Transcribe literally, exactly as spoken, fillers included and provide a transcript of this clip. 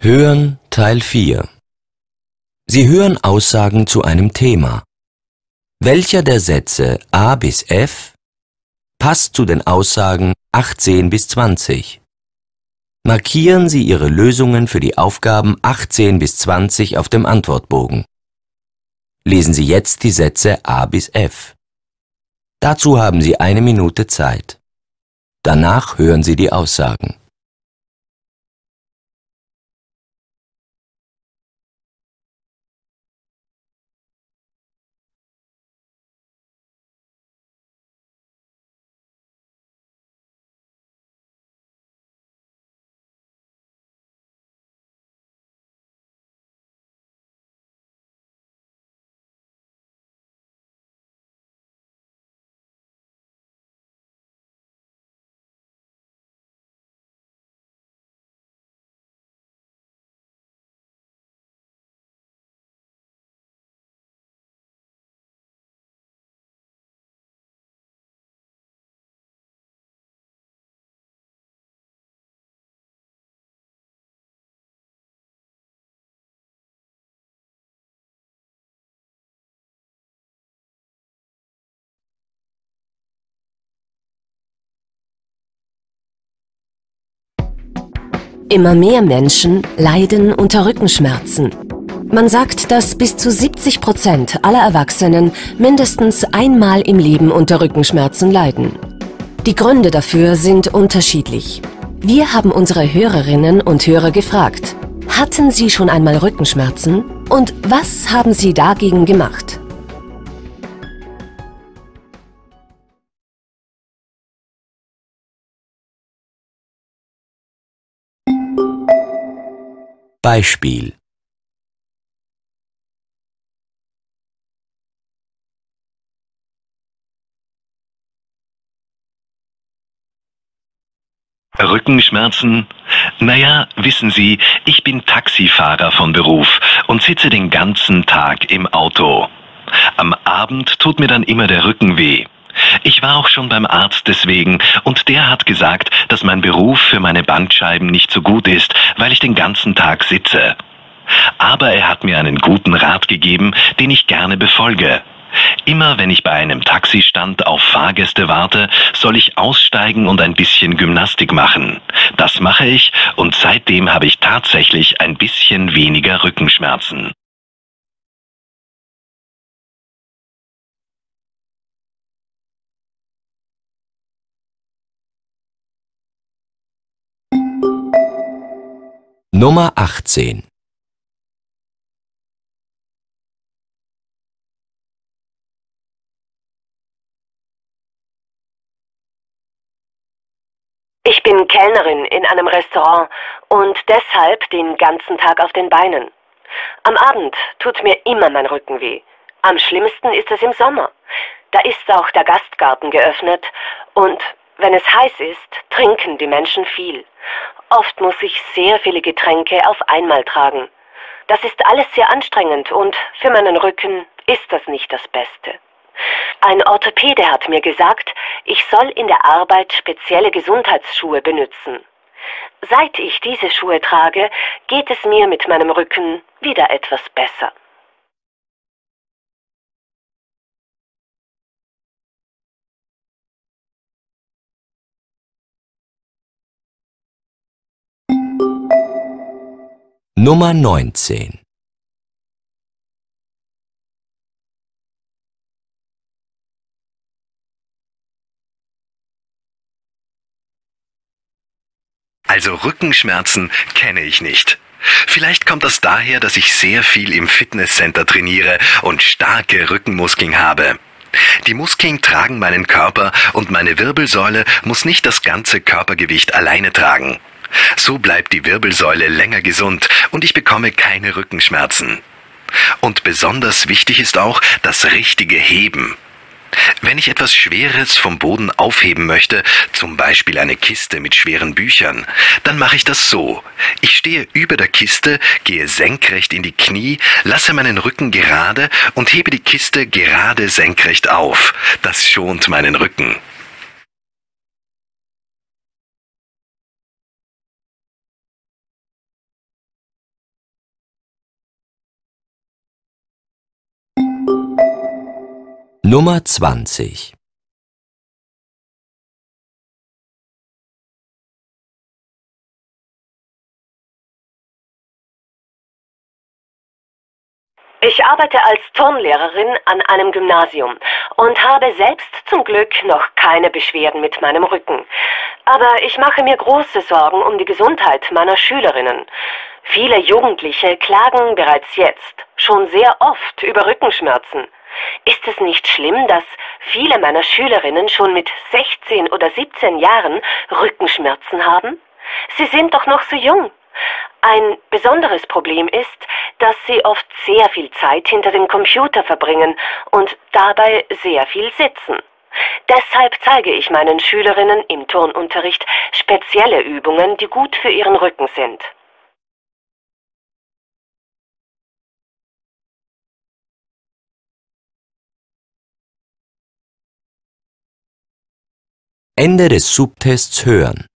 Hören Teil vier. Sie hören Aussagen zu einem Thema. Welcher der Sätze A bis F passt zu den Aussagen achtzehn bis zwanzig? Markieren Sie Ihre Lösungen für die Aufgaben achtzehn bis zwanzig auf dem Antwortbogen. Lesen Sie jetzt die Sätze A bis F. Dazu haben Sie eine Minute Zeit. Danach hören Sie die Aussagen. Immer mehr Menschen leiden unter Rückenschmerzen. Man sagt, dass bis zu siebzig Prozent aller Erwachsenen mindestens einmal im Leben unter Rückenschmerzen leiden. Die Gründe dafür sind unterschiedlich. Wir haben unsere Hörerinnen und Hörer gefragt: Hatten Sie schon einmal Rückenschmerzen? Und was haben Sie dagegen gemacht? Beispiel: Rückenschmerzen? Naja, wissen Sie, ich bin Taxifahrer von Beruf und sitze den ganzen Tag im Auto. Am Abend tut mir dann immer der Rücken weh. Ich war auch schon beim Arzt deswegen und der hat gesagt, dass mein Beruf für meine Bandscheiben nicht so gut ist, weil ich den ganzen Tag sitze. Aber er hat mir einen guten Rat gegeben, den ich gerne befolge. Immer wenn ich bei einem Taxistand auf Fahrgäste warte, soll ich aussteigen und ein bisschen Gymnastik machen. Das mache ich und seitdem habe ich tatsächlich ein bisschen weniger Rückenschmerzen. Nummer achtzehn. Ich bin Kellnerin in einem Restaurant und deshalb den ganzen Tag auf den Beinen. Am Abend tut mir immer mein Rücken weh. Am schlimmsten ist es im Sommer. Da ist auch der Gastgarten geöffnet und wenn es heiß ist, trinken die Menschen viel. Oft muss ich sehr viele Getränke auf einmal tragen. Das ist alles sehr anstrengend und für meinen Rücken ist das nicht das Beste. Ein Orthopäde hat mir gesagt, ich soll in der Arbeit spezielle Gesundheitsschuhe benutzen. Seit ich diese Schuhe trage, geht es mir mit meinem Rücken wieder etwas besser. Nummer neunzehn. Also Rückenschmerzen kenne ich nicht. Vielleicht kommt das daher, dass ich sehr viel im Fitnesscenter trainiere und starke Rückenmuskeln habe. Die Muskeln tragen meinen Körper und meine Wirbelsäule muss nicht das ganze Körpergewicht alleine tragen. So bleibt die Wirbelsäule länger gesund und ich bekomme keine Rückenschmerzen. Und besonders wichtig ist auch das richtige Heben. Wenn ich etwas Schweres vom Boden aufheben möchte, zum Beispiel eine Kiste mit schweren Büchern, dann mache ich das so. Ich stehe über der Kiste, gehe senkrecht in die Knie, lasse meinen Rücken gerade und hebe die Kiste gerade senkrecht auf. Das schont meinen Rücken. Nummer zwanzig. Ich arbeite als Turnlehrerin an einem Gymnasium und habe selbst zum Glück noch keine Beschwerden mit meinem Rücken. Aber ich mache mir große Sorgen um die Gesundheit meiner Schülerinnen. Viele Jugendliche klagen bereits jetzt schon sehr oft über Rückenschmerzen. Ist es nicht schlimm, dass viele meiner Schülerinnen schon mit sechzehn oder siebzehn Jahren Rückenschmerzen haben? Sie sind doch noch so jung. Ein besonderes Problem ist, dass sie oft sehr viel Zeit hinter dem Computer verbringen und dabei sehr viel sitzen. Deshalb zeige ich meinen Schülerinnen im Turnunterricht spezielle Übungen, die gut für ihren Rücken sind. Ende des Subtests hören.